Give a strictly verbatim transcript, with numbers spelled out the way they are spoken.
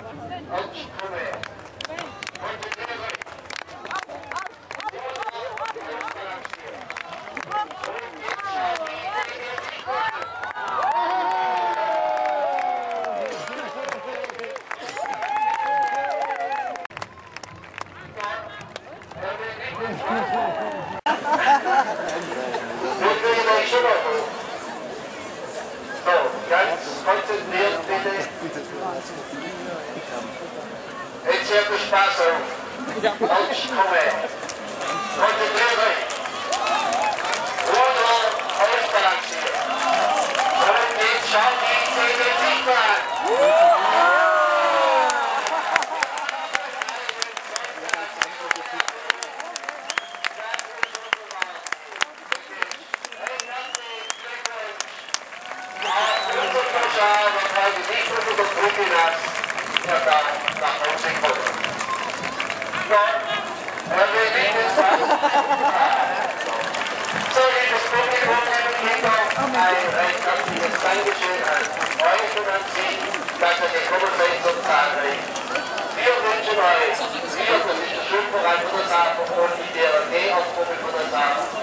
So, ganz konzentriert bitte. Jetzt hört der Spaß auf. Jetzt komme. Konzentriert euch. Ruder ausbalanciert. Und jetzt schaut die Zähne nicht mehr an. So, liebes Publikum, liebe Kinder, ein recht herzliches Dankeschön an euch und an Sie, dass ihr gekommen seid zum Zahnreich. Wir wünschen euch, wir, das ist der Schulverein von der Saar und die D R G-Ausgruppe von der Saar,